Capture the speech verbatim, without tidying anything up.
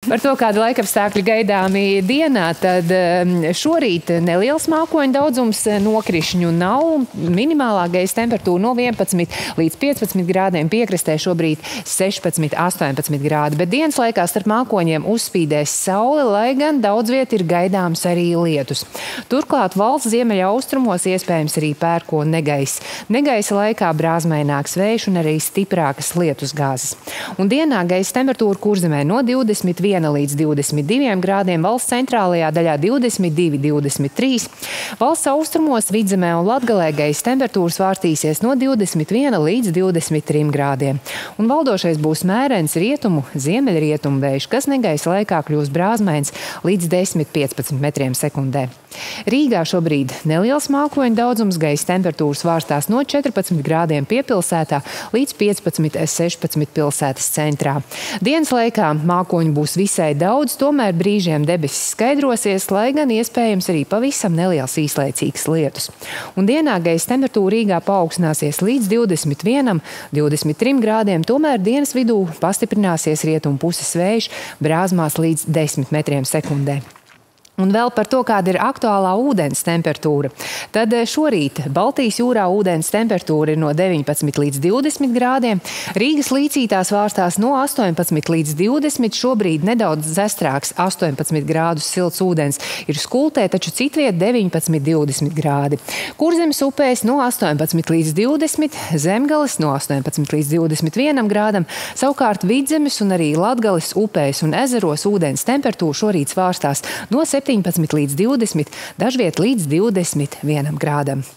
Par to, kāda laikapstākļi gaidāmi dienā, tad šorīt neliels mākoņu daudzums, nokrišņu nav. Minimālā gaisa temperatūra no vienpadsmit līdz piecpadsmit grādiem, piekrastē šobrīd sešpadsmit, astoņpadsmit grādi. Bet dienas laikā starp mākoņiem uzspīdēs saule, lai gan daudz viet ir gaidāms arī lietus. Turklāt valsts ziemeļa austrumos iespējams arī pērkona negaiss. Negaisa laikā brāzmaināks vējš un arī stiprākas lietusgāzes. Un dienā gaisa temperatūra Kurzemē no divdesmit viena līdz divdesmit diviem grādiem, valsts centrālajā daļā divdesmit divi, divdesmit trīs. Valsts austrumos, Vidzemē un Latgalē gaisa temperatūras vārtīsies no divdesmit viena līdz divdesmit trim grādiem. Un valdošais būs mērens rietumu, ziemeļrietumu vējš, kas negaisa laikā kļūs brāzmains līdz desmit līdz piecpadsmit metriem sekundē. Rīgā šobrīd neliels mākoņu daudzums, gaisa temperatūras vārstās no četrpadsmit grādiem piepilsētā līdz piecpadsmit, sešpadsmit pilsētas centrā. Dienas laikā mākoņu būs visai daudz, tomēr brīžiem debesis skaidrosies, lai gan iespējams arī pavisam neliels īslaicīgs lietus. Un dienā gaisa temperatūra Rīgā paaugstināsies līdz divdesmit vienam, divdesmit trim grādiem, tomēr dienas vidū pastiprināsies rietumu puses vējš, brāzmās līdz desmit metriem sekundē. Un vēl par to, kāda ir aktuālā ūdens temperatūra. Tad šorīt Baltijas jūrā ūdens temperatūra ir no deviņpadsmit līdz divdesmit grādiem. Rīgas līcītās vārstās no astoņpadsmit līdz divdesmit. Šobrīd nedaudz zestrāks astoņpadsmit grādus silts ūdens ir Skultē, taču citviet deviņpadsmit, divdesmit grādi. Kurzemes upēs no astoņpadsmit līdz divdesmit, Zemgales no astoņpadsmit līdz divdesmit vienam grādam. Savukārt Vidzemes un arī Latgales upēs un ezeros ūdens temperatūra šorīt svārstās no septiņpadsmit līdz divdesmit, dažviet līdz divdesmit vienam grādam.